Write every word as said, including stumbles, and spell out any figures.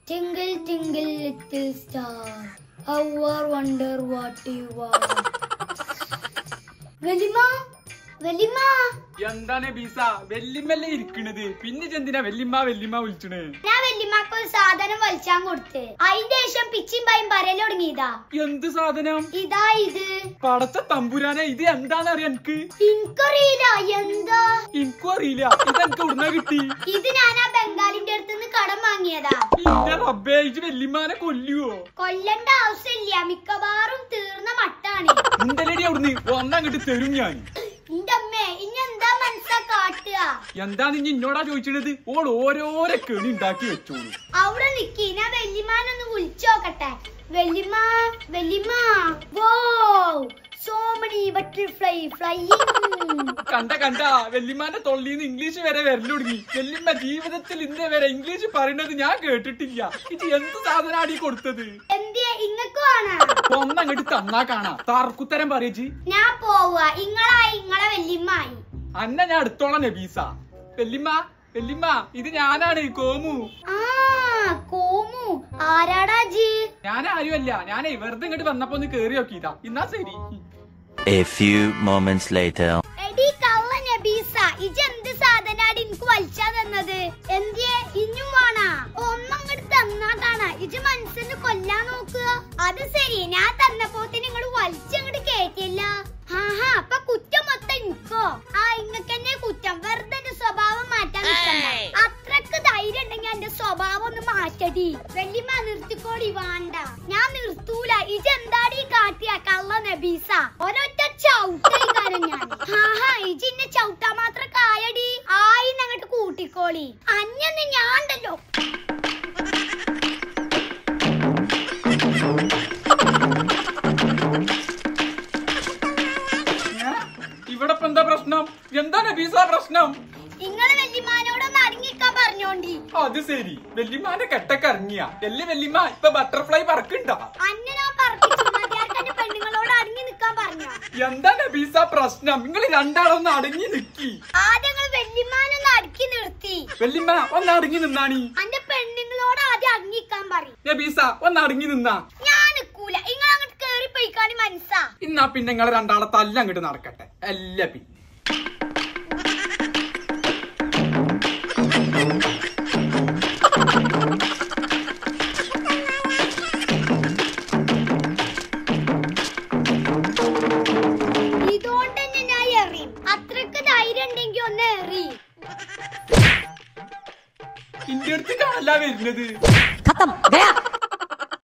Tingle, tingle, little star, how I wonder what you are. Velima, Velima. എന്താണ് ബീസ വെല്ലിമ്മല്ലേ ഇരിക്കണത് പിന്നെ ചെന്തിനാ വെല്ലിമ്മ വെല്ലിമ്മ വിളിച്ചണ് ഞാൻ വെല്ലിമ്മക്ക് ഒരു സാധനം വലിച്ചാൻ കൊടുത്ത് അതിന്റെ ശേഷം പിച്ചിയും പായും പറയല് തുടങ്ങിയതാ. എന്ത് സാധനം? ഇതാ ഇത്. പടച്ച തമ്പുരാനെ ഇത് എന്താന്ന് അറിയാം എനിക്ക്? എനിക്കറിയില്ല എന്താ. എനിക്കും അറിയില്ല. ഇത് എനിക്ക് ഉടനെ കിട്ടി. ഇത് ഞാൻ ആ ബംഗാളിന്റെ അടുത്തുനിന്ന് കടം വാങ്ങിയതാ. ഇന്റെ റബ്ബേ ഇത് വെല്ലിമ്മാനെ കൊല്ലുവോ? കൊല്ലണ്ട ആവശ്യമില്ല, മിക്കവാറും തീർന്ന മട്ടാണ്. എന്തല്ലടി അവിടുന്ന് ഒന്നങ്ങോട്ട് തരും ഞാൻ. എന്റെ അമ്മേ ഇനി എന്താ മനസ്സാ കാട്ടുക? എന്താന്ന് ഇനി എന്നോടാ ചോദിച്ചത്? ഓൾ ഓരോരോ കെണി ഉണ്ടാക്കി വെച്ചോളൂ. അവിടെ നിക്കി, ഞാൻ വെല്ലിമാനൊന്ന് വിളിച്ചു നോക്കട്ടെ. വെല്ലിമ, വെല്ലിമ, വോ so many butterfly flying. കണ്ട കണ്ട വെല്ലിമാന്റെ തൊള്ളിന്ന് ഇംഗ്ലീഷ് വരെ വരല് തുടങ്ങി. വെല്ലിമ്മ ജീവിതത്തിൽ ഇന്നേ വരെ ഇംഗ്ലീഷ് പറയുന്നത് ഞാൻ കേട്ടിട്ടില്ല. ഇത് എന്ത് സാധനാണ് ഈ കൊടുത്തത്? എന്തേ ഇങ്ങക്ക് വേണ? ഒന്നങ്ങോട്ട് തന്നാ കാണാ. തർക്കുത്തരം പറയച്ചി. ഞാൻ പോവാ, ഇങ്ങളായി ഇങ്ങളെ വെല്ലിമ്മായി. അന്ന ഞാൻ അടുത്തോളാം നബീസ. വെല്ലിമ്മ വെല്ലിമ്മ ഇത് ഞാനാണ് കോമു. ആ കോമു ആരാടാ ജി? ഞാനാരുമല്ല, ഞാനേ വെറുതെ ഇങ്ങോട്ട് വന്നപ്പോ ഒന്ന് കേറി നോക്കിയതാ. ഇന്നാ ശരി. A few moments later. എടി കള്ള നബീസ, ഇജ് എന്ത് സാധനാടി എനിക്ക് വലിച്ചാ തന്നത്? എന്തേ ഇഞ്ഞും വേണാ? ഒന്നങ്ങോട്ട് തന്നാ കാണാ. ഇജ് മനസ്സിന് കൊല്ലാൻ നോക്കുക. അത് ശരി, ഞാൻ തന്നപ്പോത്തിന് നിങ്ങള് വലിച്ചങ്ങോട്ട് കേറ്റില്ല. ഹാഹാ അപ്പൊ കുറ്റം മൊത്തം എനിക്കോ? ആ ഇങ്ങക്കെന്നെ കുറ്റം. വെറുതെ എന്റെ സ്വഭാവം മാറ്റാൻ നിൽക്കണ്ട. അത്രക്ക് ധൈര്യം ഉണ്ടെങ്കിൽ എന്റെ സ്വഭാവം ഒന്ന് മാറ്റടി. വെല്ലിമ്മ നിർത്തിക്കോടി. വേണ്ട, ഞാൻ നിർത്തൂല. ഇജെന്താടി കാട്ടിയ കള്ള നബീസ? ഒരൊറ്റ ചവിട്ടാൻ ഞാൻ. ഹാഹാ ഇജിന്നെ ചവിട്ടാ മാത്രം കായടി. ആയി അങ്ങോട്ട് കൂട്ടിക്കോളി. അഞ്ഞന്ന് ഞാണ്ടല്ലോ. ഇവിടെ എന്താ പ്രശ്നം? എന്താ നബീസ പ്രശ്നം? നിങ്ങള് വെല്ലിമാനോടൊന്ന് അടങ്ങിക്കാൻ പറഞ്ഞോണ്ടി. അത് ശരി, വെല്ലിമാന്റെ കെട്ടൊക്കെ ഇറങ്ങിയ എല്ലേ വെല്ലിമ്മ ഇപ്പൊ ബട്ടർഫ്ലൈ പറക്കണ്ട. അന്നെ ഞാൻ പറപ്പിച്ചു. മതിയാർക്കെന്റെ പെണ്ണുങ്ങളോട് അടങ്ങി നിക്കാൻ പറഞ്ഞു. എന്താ നബീസ പ്രശ്നം? നിങ്ങൾ രണ്ടാളൊന്ന് അടങ്ങി നിക്കി. ആദ്യം നിങ്ങൾ വെല്ലിമാനൊന്ന് അടക്കി നിർത്തി. വെല്ലിമ്മ ഒന്ന് അടങ്ങി നിന്നാണി. അന്റെ പെണ്ണുങ്ങളോട് ആദ്യം അടങ്ങിക്കാൻ പറയും. നബീസ ഒന്ന് അടങ്ങി നിന്നാ. ഞാൻ നിക്കൂല. നിങ്ങൾ അങ്ങോട്ട് കേറി പോയിക്കാണി മനസ്സാ. ഇന്നാ പിന്നെ നിങ്ങൾ രണ്ടാളെ തല്ല അങ്ങോട്ട് നടക്കട്ടെ. അല്ല പി ഇതുകൊണ്ട് തന്നെ ഞാൻ എറിയും. അത്രക്ക് ധൈര്യം ഉണ്ടെങ്കി ഒന്ന് എറി. ഇന്റെ അടുത്ത് കാല വരുന്നത്. खत्म गया